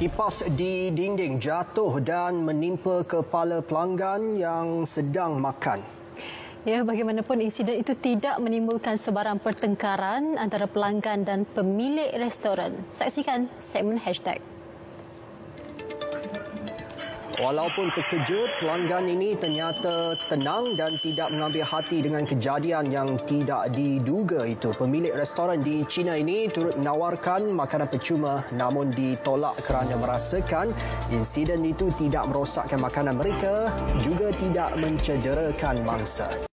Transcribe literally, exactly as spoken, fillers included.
Kipas di dinding jatuh dan menimpa kepala pelanggan yang sedang makan. Ya, bagaimanapun insiden itu tidak menimbulkan sebarang pertengkaran antara pelanggan dan pemilik restoran. Saksikan segmen hashtag. Walaupun terkejut, pelanggan ini ternyata tenang dan tidak mengambil hati dengan kejadian yang tidak diduga itu. Pemilik restoran di China ini turut menawarkan makanan percuma namun ditolak kerana merasakan insiden itu tidak merosakkan makanan mereka, juga tidak mencederakan mangsa.